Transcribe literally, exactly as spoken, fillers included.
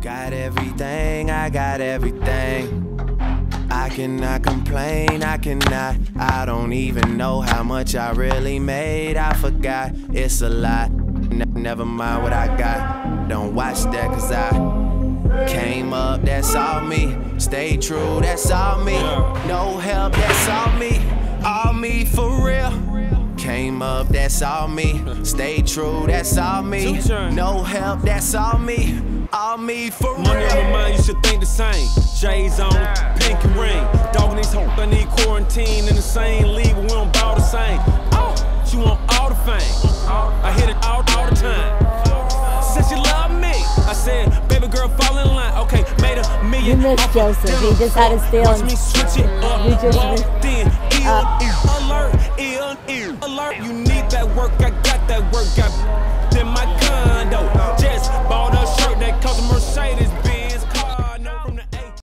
Got everything, I got everything. I cannot complain, I cannot. I don't even know how much I really made. I forgot, it's a lot. Ne never mind what I got. Don't watch that, cause I came up, that's all me. Stay true, that's all me. No help, that's all me. All me for real. Came up, that's all me. Stay true, that's all me. No help, that's all me. All me for real. Money on my mind, you should think the same. J's on, pinky ring. Dogging these hoes, I need quarantine in the same league, but we don't ball the same. Oh, she want all the fame. I hit it all, all the time. Said she love me. I said, baby girl, fall in line. Okay, made a million. You missed Joseph. He just had his steal. Watch me switch it up. You just walked in. Ear, ear, alert, ear, ear, alert. You need that work, I got that work. Got in my condo. Just bought